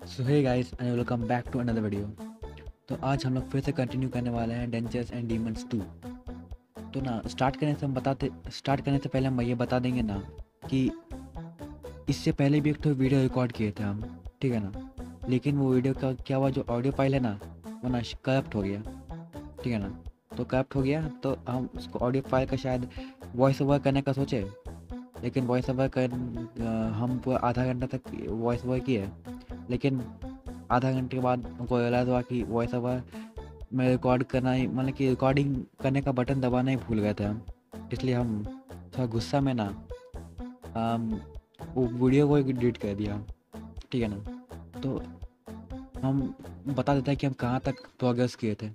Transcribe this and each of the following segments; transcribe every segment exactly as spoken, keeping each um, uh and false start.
So hey guys and welcome back to another video. तो आज हम लोग फिर से कंटिन्यू करने वाले हैं डेंजर्स एंड डीमंस टू। तो ना स्टार्ट करने से हम बताते स्टार्ट करने से पहले हम ये बता देंगे ना कि इससे पहले भी एक तो वीडियो रिकॉर्ड किए थे हम, ठीक है ना। लेकिन वो वीडियो का क्या हुआ, जो ऑडियो फाइल है ना वो ना करप्ट हो गया, ठीक है ना। तो करप्ट हो गया तो हम उसको ऑडियो फाइल का शायद वॉइस ओवर करने का सोचे, लेकिन वॉइस ओवर कर अ, हम पूरा आधा घंटा तक वॉइस ओवर किए। लेकिन आधा घंटे के बाद उनको रियलाइज़ हुआ कि वॉइस ओवर में रिकॉर्ड करना ही, मतलब कि रिकॉर्डिंग करने का बटन दबाना ही भूल गए थे हम। इसलिए हम थोड़ा गुस्सा में ना हम वो वीडियो को डिलीट कर दिया, ठीक है ना। तो हम बता देते हैं कि हम कहाँ तक प्रोग्रेस किए थे।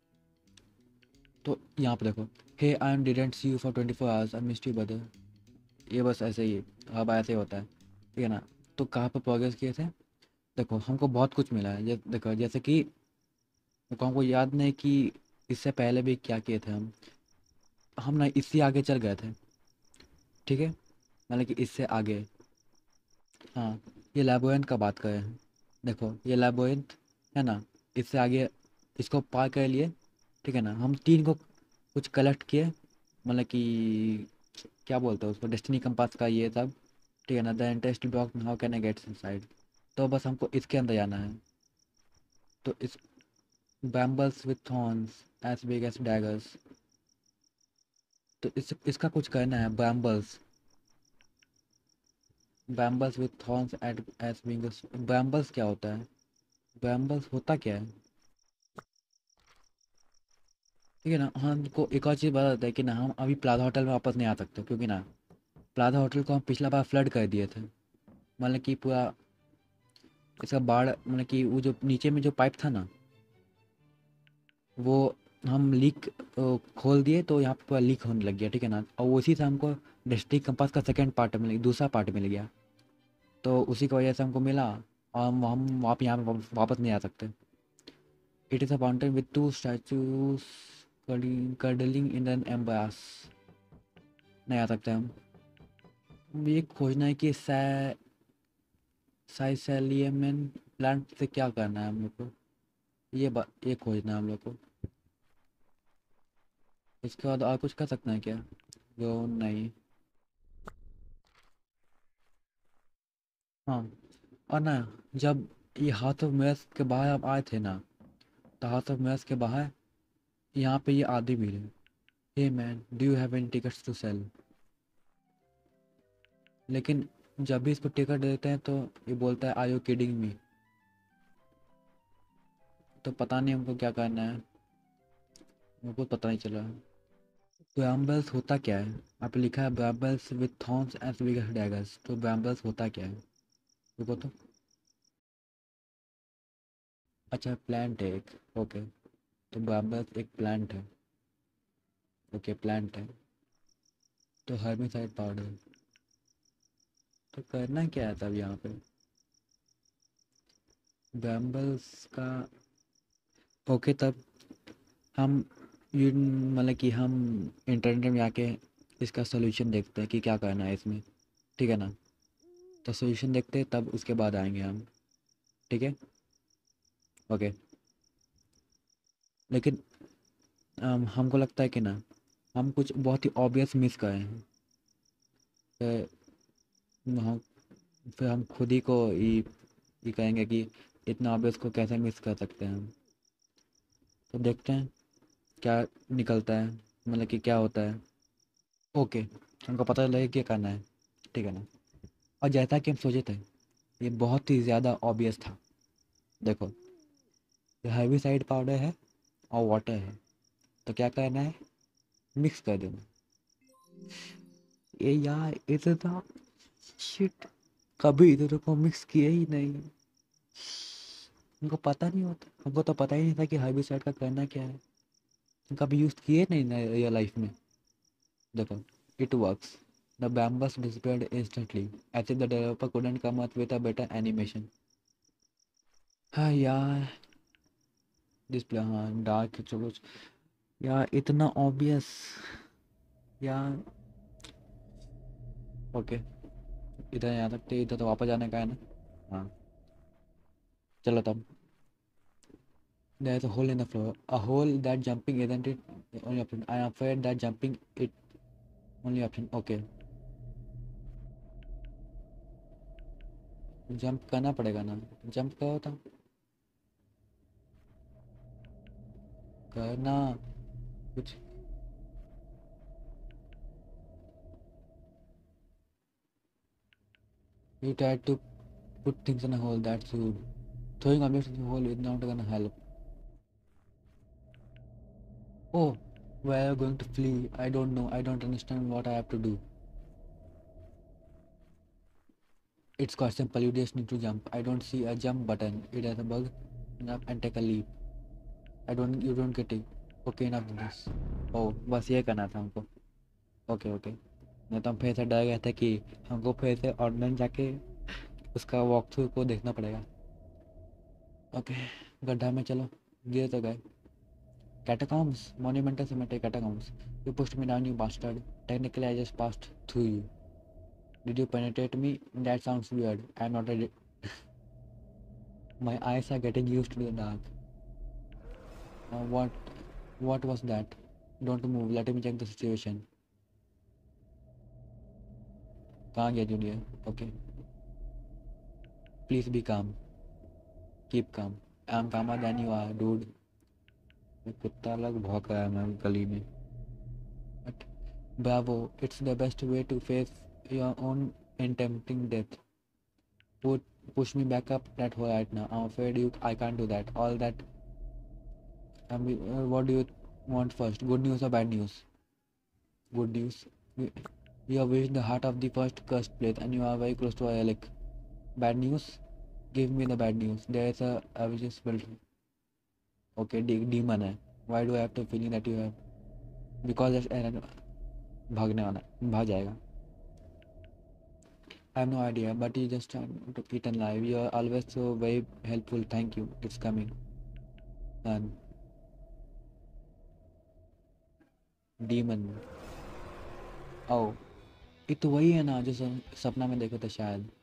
तो यहाँ पे देखो, hey I am didn't see you for twenty four hours I missed you brother. ये बस ऐसे ही, अब ऐसे ही होता है, ठीक है ना। तो कहाँ पर प्रोग्रेस किए थे, देखो हमको बहुत कुछ मिला है। जै, देखो जैसे कि देखो हमको याद नहीं कि इससे पहले भी क्या किए थे हम हम ना इससे आगे चल गए थे, ठीक है। मतलब कि इससे आगे, हाँ, ये लैबोरेंथ का बात करें हैं। देखो ये लैबोरेंथ है ना, इससे आगे इसको पार कर लिए, ठीक है ना। हम तीन को कुछ कलेक्ट किए, मतलब कि क्या बोलते हैं उसको, डेस्टिनी कंपास का ये सब, ठीक है ना। The interest block how can I get inside. तो बस हमको इसके अंदर जाना है। तो इस brambles with thorns as big as daggers. तो इस इसका कुछ करना है, brambles brambles with thorns at as big. Brambles क्या होता है, बैम्बल्स होता क्या है, ठीक है ना। हमको एक और चीज़ बता देता है कि ना हम अभी प्लाजा होटल में वापस नहीं आ सकते, क्योंकि ना प्लाजा होटल को हम पिछला बार फ्लड कर दिए थे। मतलब कि पूरा इसका बाढ़, मतलब कि वो जो नीचे में जो पाइप था ना, वो हम लीक खोल दिए तो यहाँ पे पूरा लीक होने लग गया, ठीक है ना। और उसी से हमको डिस्ट्रिक्ट कंपास का सेकेंड पार्ट मिल दूसरा पार्ट मिल गया। तो उसी की वजह से हमको मिला, और हम हम वाप यहाँ पे वापस नहीं आ सकते। It is a fountain with two statues cuddling in an embrace. नहीं आ सकते हम। ये खोजना है कि साइसेलियमन प्लांट से क्या करना है हम लोग को, ये बा- ये खोजना है हम लोग को। इसके बाद और कुछ कर सकते हैं क्या, जो नहीं। हाँ, और ना जब ये हाथ ऑफ मैस के बाहर आप आए थे ना, तो हाथ ऑफ मैस के बाहर यहाँ पे ये आदमी मिले। Hey man do you have any tickets to sell. लेकिन जब भी इसको टिकट देते हैं तो ये बोलता है आर यू किडिंग मी। तो पता नहीं हमको क्या करना है, हमको पता नहीं चला। ब्राम्बल्स होता क्या है, आप लिखा है brambles with thorns as big as daggers. तो ब्राम्बल्स होता क्या है, रुको तो। अच्छा प्लांट है एक, ओके। तो ब्राम्बल्स एक प्लांट है, ओके प्लांट है। तो हर्बिसाइड पाउडर, तो करना क्या है तब यहाँ पे ब्राम्बल्स का, ओके। तब हम ये मतलब कि हम इंटरनेट में आके इसका सोल्यूशन देखते हैं कि क्या करना है इसमें, ठीक है ना। तो सोल्यूशन देखते हैं तब उसके बाद आएंगे हम, ठीक है, ओके। लेकिन अम, हमको लगता है कि ना हम कुछ बहुत ही ऑब्वियस मिस कर रहे हैं। फिर हम फिर हम खुद ही को ये ये कहेंगे कि इतना ऑब्वियस को कैसे मिस कर सकते हैं हम। तो देखते हैं क्या निकलता है, मतलब कि क्या होता है, ओके। हमको पता लगे क्या करना है, ठीक है ना। और जैसा कि हम सोचे थे, ये बहुत ही ज़्यादा ऑब्वियस था। देखो ये हेर्बिसाइड पाउडर है और वाटर है, तो क्या करना है, मिक्स कर देना। ये यार इतना शिट, कभी इधर को मिक्स किया ही नहीं। हमको पता नहीं होता, हमको तो पता ही नहीं था कि हेर्बिसाइड का करना क्या है। कभी यूज़ किए नहीं ना रियल लाइफ में। देखो it works, the bambus disappeared instantly as if the developer couldn't come up with a better animation। हाँ यार, डिस्प्ले, हाँ डार्क चलो यार, इतना ऑब्वियस यार, ओके। इधर यहाँ तक, इधर तो वापस जाने का है ना, हाँ। चलो तब। There's a hole in the floor. A hole that jumping isn't it? The only option. I am afraid that jumping it only option. Okay. Jump करना पड़ेगा ना। जंप करो तो करना कुछ। You tried to put things in a hole. That's rude. Throwing objects in a hole is not gonna help. Oh, where are you going to flee? I don't know. I don't understand what I have to do. It's quite simple. You just need to jump. I don't see a jump button. It has a bug. Jump and take a leap. I don't. You don't get it. Okay, enough of this. Oh, बस ये करना था हमको। Okay okay. नहीं तो हम फिर से डर गए थे कि हमको फिर से ऑनलाइन जाके उसका वॉक थ्रू को देखना पड़ेगा। ओके। गड्ढा में चलो। गिर तो गए। Catacombs, monumental cemetery catacombs. You pushed me down, you bastard. Technically, I just passed through you. Did you penetrate me? That sounds weird. I'm not ready. My eyes are getting used to the dark. Uh, what? What was that? Don't move. Let me check the situation. कहाँ गया junior? Okay. Please be calm. Keep calm. I'm calmer than you are, dude. ये कुत्ता अलग भौंक रहा है मैं गली में। But bravo, it's the best way to face your own intempting death. Put push me back up that hole right now. I'm afraid you I can't do that. All that. Um, uh, what do you want first? Good news or bad news? Good news. You you have reached the heart of the first cursed place, and you are very close to a relic. Bad news? Give me the bad news. There is a Avengers built. Okay, de- demon है. Why do I have to feeling that you have? Because it's Aaron भागने वाला है, भाग जाएगा. I have no idea, but you just trying to eat alive. You are always so very helpful. Thank you. It's coming. And demon. Oh, ये तो वही है ना जो सप- सपना में देखा था शायद।